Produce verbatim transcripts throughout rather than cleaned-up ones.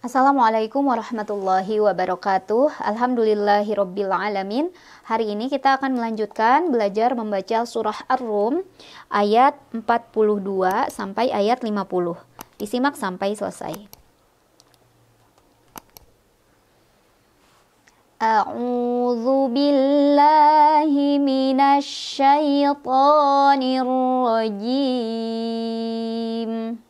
Assalamualaikum warahmatullahi wabarakatuh. Alhamdulillahirabbil alamin. Hari ini kita akan melanjutkan belajar membaca surah Ar-Rum ayat empat puluh dua sampai ayat lima puluh. Disimak sampai selesai. A'udzu billahi minasy syaithanir rajim.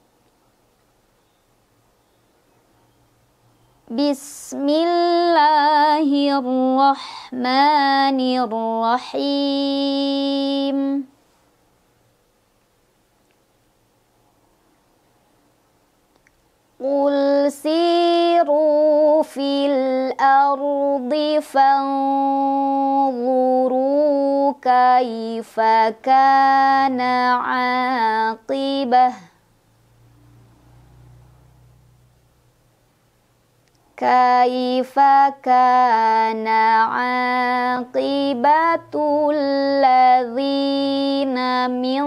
Bismillahirrahmanirrahim. Qul siru fil ardi fanzuru kaifa kana aqibah Kaifa kana aqibatul ladzina min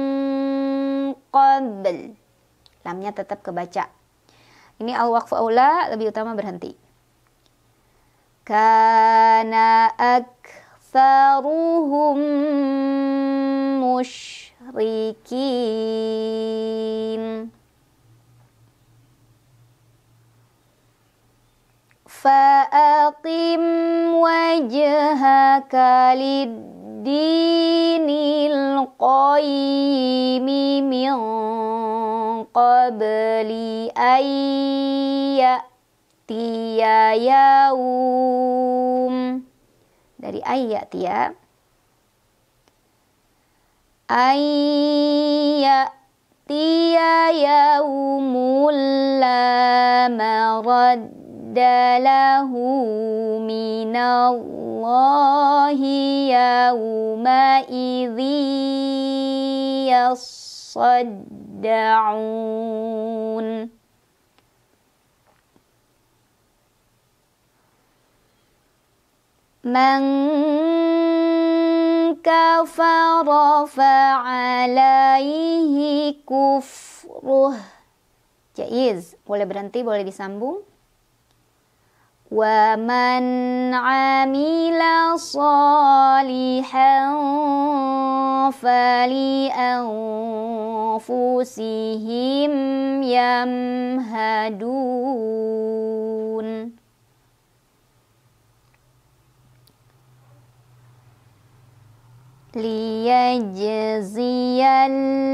qabl. Lamnya tetap kebaca. Ini al-waqfu aula, lebih utama berhenti. Kana aktsaruhum musyrikin. Fa'aqim wajhaka lid-dinil qayyimi min qabli ayyatiya yaum. Dari ayyatiya ayyatiya yaumul la marad dalahu minallahi yawma idzi yasaddaun. Man kafara fa'alaihi kufruh. Jaiz, boleh berhenti, boleh disambung. Wa man amila salihan fali anfusihim yamhadun. Liyajziyal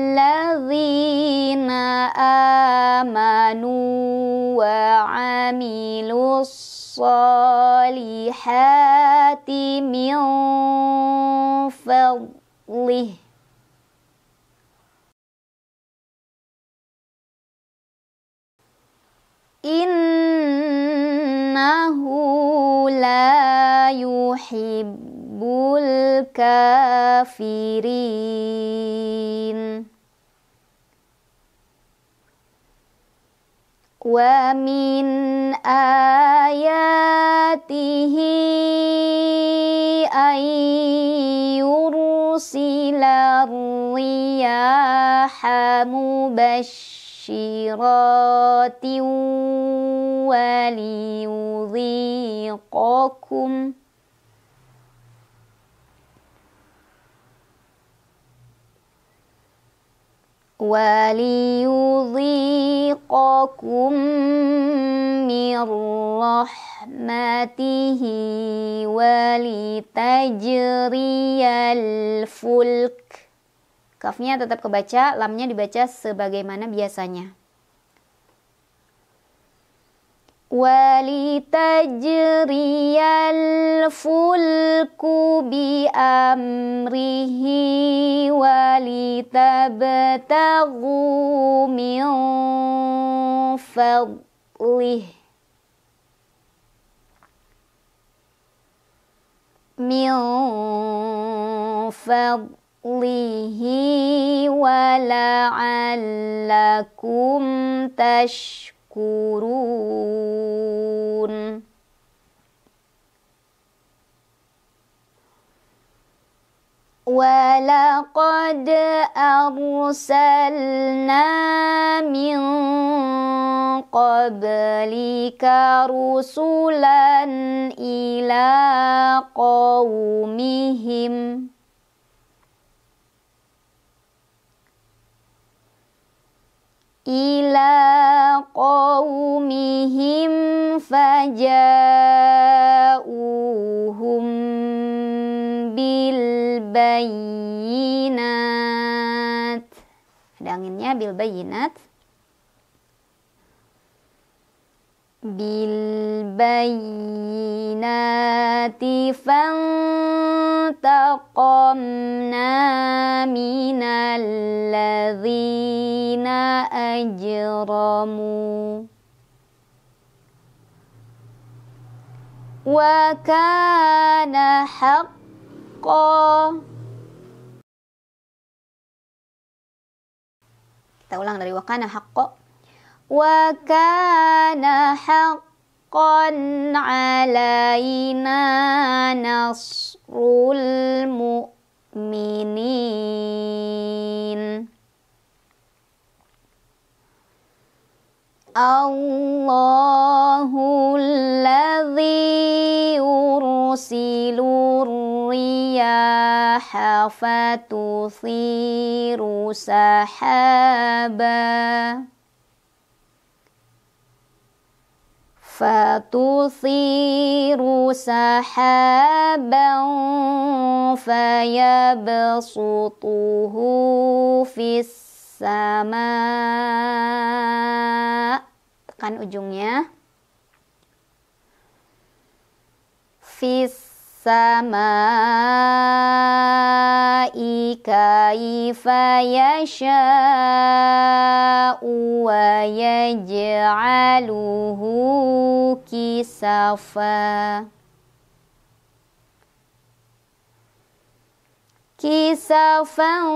ladzina amanu wa amilus salihati min fadlih. Innahu la yuhibbul kafirin. Wa min ayatihi ayyursila riyaha mubashshiratin wa liyudhiqakum waliyudhiqakum min rahmatihi walitajriyal fulk. Kafnya tetap kebaca, lamnya dibaca sebagaimana biasanya. Walitajriyal fulku bi amrihi walitabtaghu min fadlih min fadlihi wala'allakum tashkurun. Walaqad arsalna min qablika rusulan ila qaumihim ila qaumihim faja'uhum bil bayinat. Ada anginnya, bil bayinat. Bil bayinati fantaqamna minal ladzina ajramu wa kana haqqan. Kita ulang dari wa kana haqqan. Wa kana haqqan alaina nasrul mu'minin. Allahu alladhi yursilu riyaha fatuthiru sahaba fatuthiru sahaban fayabsutuhu fis sama. Tekan ujungnya. Fis samai kaifa yasha'u wa yaj'aluhu kisafa kisafan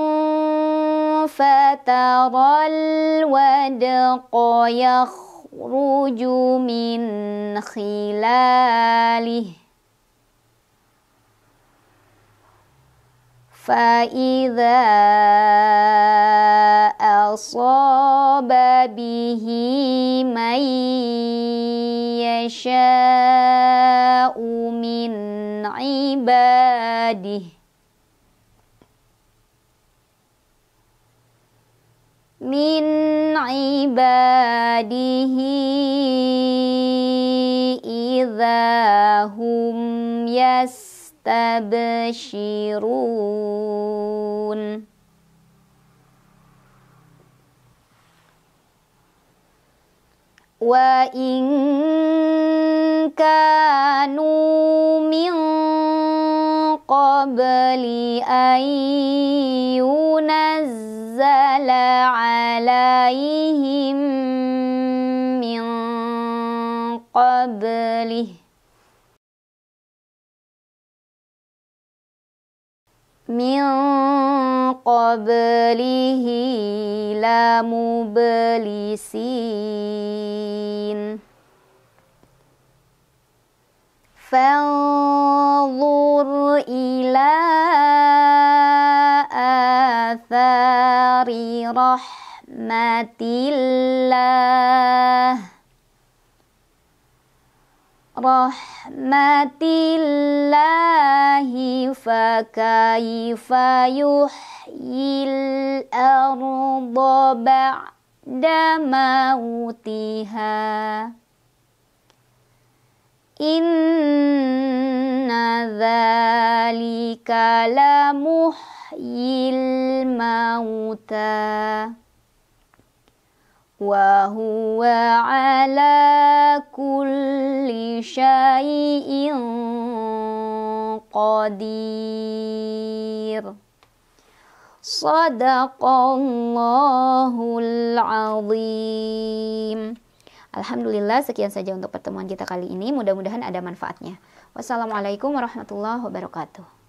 fataral wadqa yakhruju min khilalih فَإِذَا أَصَابَ بِهِ مَن يَشَاءُ مِنْ عِبَادِهِ مِنْ عِبَادِهِ إِذَا هُمْ يَسْتَغْفِرُونَ tabshirun. Wa in kanu min qabli an yunazzala alaihim min qablih min qablihi la mublisin fanzur ila athari rahmatillah rahmatillahi fakaifa yuhyil arda ba'da mautiha inna dzalika lamuhyil mauta wa huwa ala kulli syai'in qadir. Shadaqallahul azim. Alhamdulillah, sekian saja untuk pertemuan kita kali ini. Mudah-mudahan ada manfaatnya. Wassalamualaikum warahmatullahi wabarakatuh.